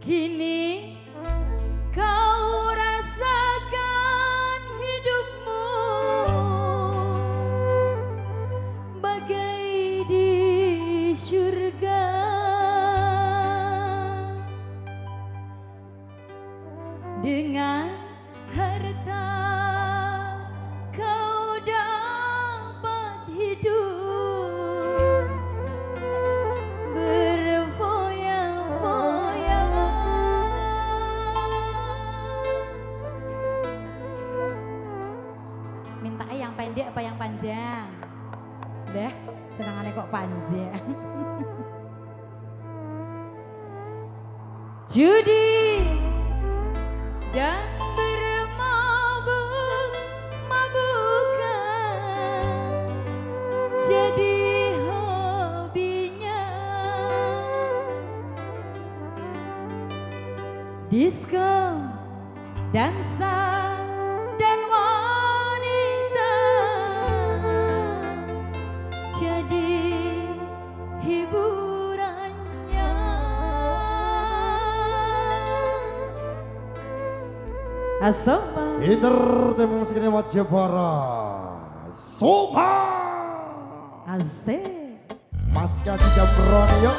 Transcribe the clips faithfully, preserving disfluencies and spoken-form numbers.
Kini kau rasakan hidupmu bagai di surga. Dengan harta kau dapat hidup berfoya-foya. Minta yang pendek apa yang panjang? Deh, senangannya kok panjang. Judi dan bermabuk-mabukan jadi hobinya. Disko, dansa, dan wanita jadi hiburannya. Asoma Entertainment musiknya Wajibara Soma Asik Mas Kaki Jambroni yuk.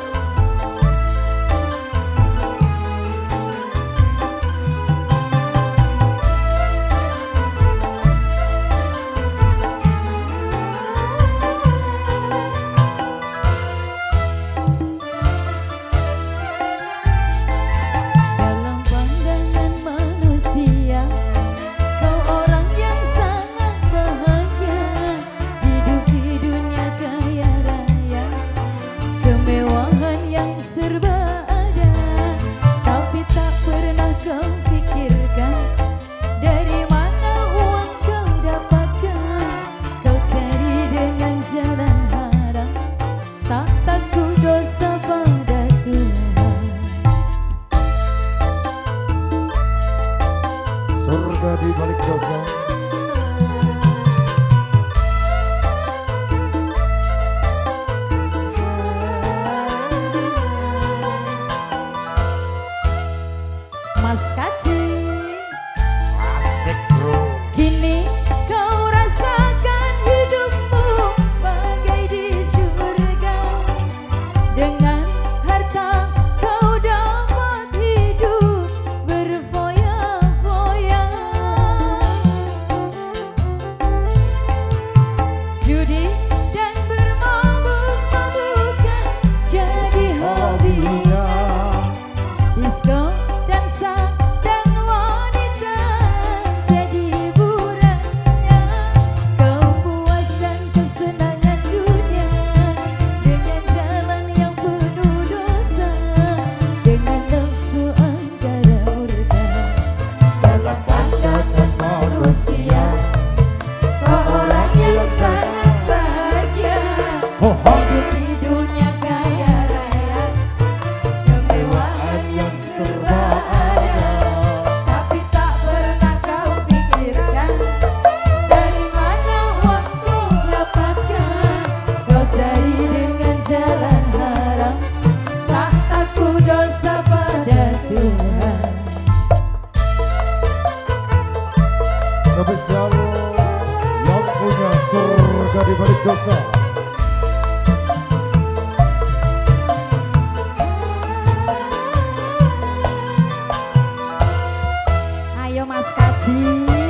Di balik dosa. Mas Kaci Asik bro. Kini kau rasakan hidupmu bagai di surga. Dengan harta kau dapat hidup berfoya-foya. Judi dan bermabuk-mabukan jadi hobinya. Disko, dansa, dan wanita jadi hiburannya. Kau puaskan kesenangan dunia dengan jalan yang penuh dosa, dengan nafsu angkara murka. Dalam pandangan manusia kau orang yang sangat bahagia. Ho, ho. Hidup di dunia kaya raya, kemewahan yang serba ada. Tapi tak pernah kau pikirkan dari mana uang kau dapatkan. Kau cari dengan jalan haram, tak takut dosa pada Tuhan. Spesial yang punya surga di balik dosa. Ayo Mas Kaji.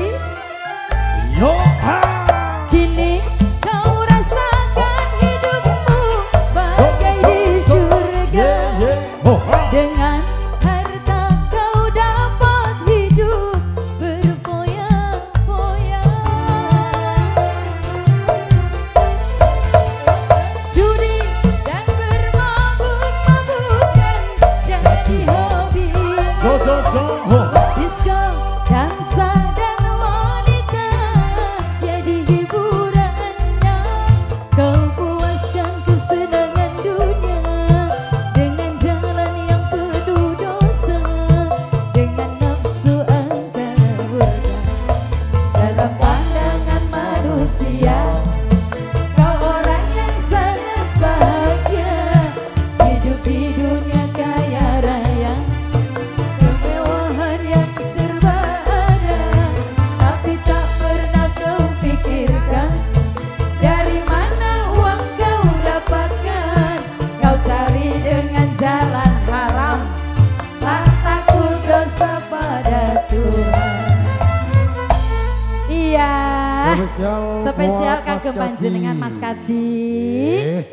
Yo ha. Kini kau rasakan hidupmu bagai di surga. Yeah, yeah. Ho, ha. Dengan harta kau dapat hidup berfoya-foya. Judi dan bermabuk-mabukan jadi hobi. Go, go, go. Ho. Disko, dansa, dan wanita jadi hiburannya. Kau puaskan kesenangan dunia dengan jalan yang penuh Spesial Spesial buat Mas kagem Kaji. panjenengan Mas Kaji. Eh.